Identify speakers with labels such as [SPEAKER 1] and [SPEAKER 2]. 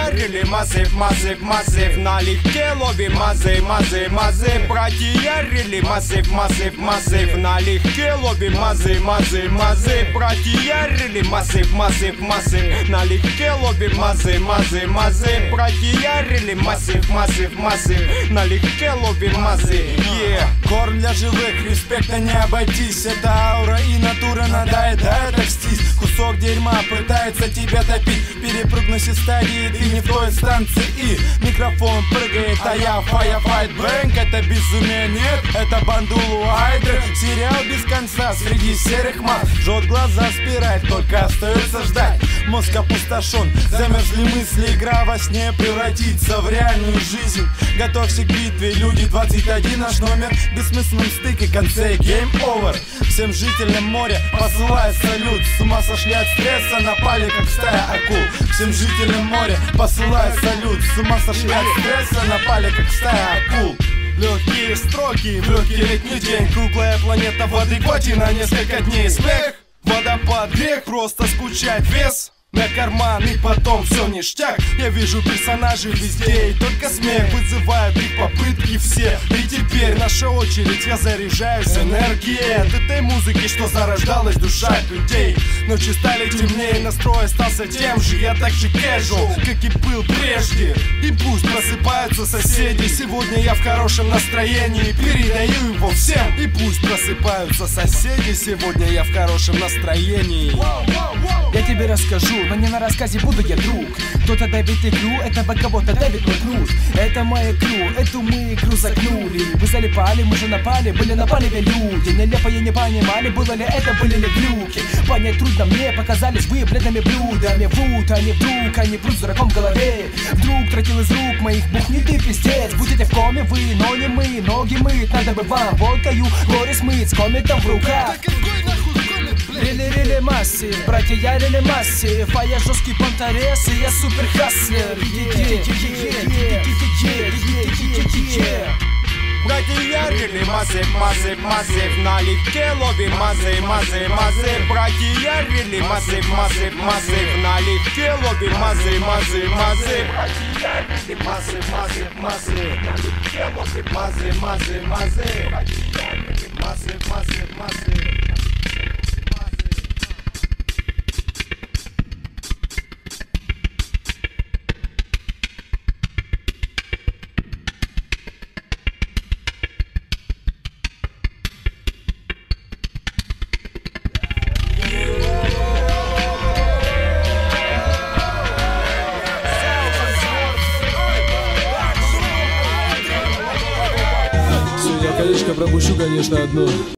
[SPEAKER 1] Протиярили массив, массив, массив. Налегке ловим мазы, мазы, мазы. Протиярили массив, массив, массив. Налегке ловим мазы, мазы, мазы. Протиярили массив, массив, массив. Налегке ловим мазы, мазы, мазы. Протиярили массив, массив, массив. Налегке ловим мазы.
[SPEAKER 2] Корм для живых, респекта не обойтись. Это аура и натура надоедает акстись. Кусок дерьма пытается тебя топить. Перепрыгнуть из стадии, ты не в той станции. И микрофон прыгает, а я firefight bang. Это безумие нет, это бандулу айдер. Сериал без конца среди серых масс. Жжет глаза спираль, только остается ждать. Мозг опустошен, замерзли мысли. Игра во сне превратится в реальную жизнь. Готовься к битве, люди, 21 наш номер. В бессмысленном стыке, конце game over. Всем жителям моря посылаю салют. С ума сошли от стресса, напали как стая акул. Всем жителям моря посылаю салют. С ума сошли от стресса, напали как стая акул.
[SPEAKER 3] Легкие строки, в легкий летний день. Круглая планета в адеквате на несколько дней. Смех, водопад, грех, просто скучать вес на карман и потом все ништяк. Я вижу персонажей везде, и только смех вызывает их попытки все. И теперь наша очередь, я заряжаюсь энергией от этой музыки, что зарождалась в душах людей. Ночи стали темнее, настрой остался тем же. Я так же casual, как и был прежде. И пусть просыпаются соседи, сегодня я в хорошем настроении, передаю его всем. И пусть просыпаются соседи, сегодня я в хорошем настроении.
[SPEAKER 4] Я тебе расскажу, но не на рассказе буду я друг. Кто-то давит игру, этого кого-то давит на грудь. Это моя игру, эту мы игру загнули. Вы залипали, мы же напали, были напали люди. Нелепо не понимали, было ли это, были ли глюки. Понять трудно мне, показались вы бледными блюдами. Врут, они вдруг, они врут с дураком в голове. Вдруг тратил из рук моих бухнет и пиздец. Будете в коме вы, но не мы, ноги мыть. Надо бы вам водкою горе смыть с кометом в руках. Рили массив, братья, я рили массив. А я жесткий понторез, и я супер хаслер.
[SPEAKER 1] Протиярили массив, массив, массив. Налегке ловим мазы, мазы, мазы. Протиярили массив, массив, массив. Налегке ловим мазы, мазы, мазы. Протиярили массив, массив, массив. Налегке ловим мазы, мазы, мазы. Протиярили массив, массив, массив.
[SPEAKER 5] Колечко пропущу, конечно, одно.